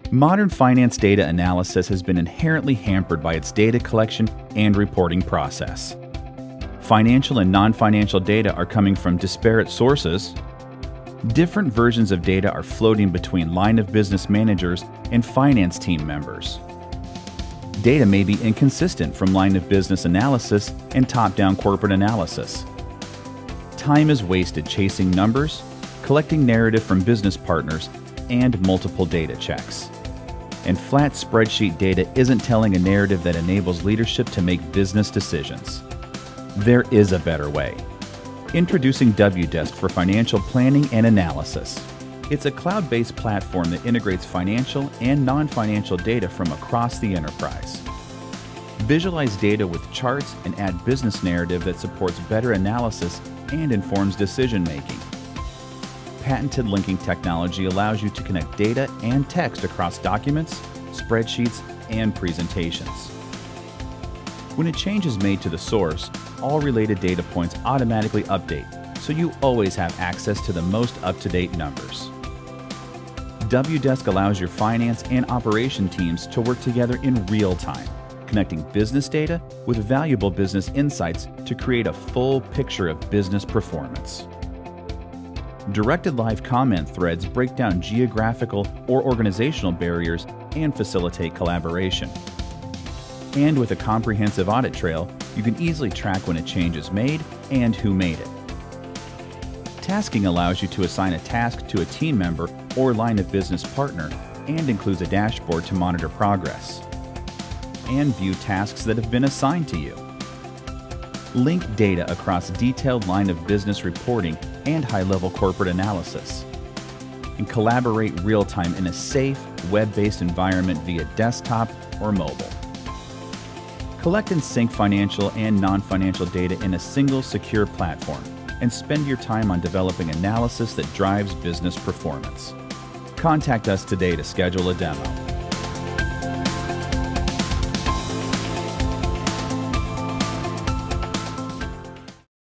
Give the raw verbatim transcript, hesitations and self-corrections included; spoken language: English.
Modern finance data analysis has been inherently hampered by its data collection and reporting process. Financial and non-financial data are coming from disparate sources. Different versions of data are floating between line of business managers and finance team members. Data may be inconsistent from line of business analysis and top-down corporate analysis. Time is wasted chasing numbers, collecting narrative from business partners, and multiple data checks. And flat spreadsheet data isn't telling a narrative that enables leadership to make business decisions. There is a better way. Introducing Wdesk for financial planning and analysis. It's a cloud-based platform that integrates financial and non-financial data from across the enterprise. Visualize data with charts and add business narrative that supports better analysis and informs decision-making. Patented linking technology allows you to connect data and text across documents, spreadsheets, and presentations. When a change is made to the source, all related data points automatically update, so you always have access to the most up-to-date numbers. Wdesk allows your finance and operation teams to work together in real time, connecting business data with valuable business insights to create a full picture of business performance. Directed live comment threads break down geographical or organizational barriers and facilitate collaboration. And with a comprehensive audit trail, you can easily track when a change is made and who made it. Tasking allows you to assign a task to a team member or line of business partner and includes a dashboard to monitor progress and view tasks that have been assigned to you. Link data across detailed line of business reporting and high-level corporate analysis. And collaborate real-time in a safe, web-based environment via desktop or mobile. Collect and sync financial and non-financial data in a single secure platform and spend your time on developing analysis that drives business performance. Contact us today to schedule a demo.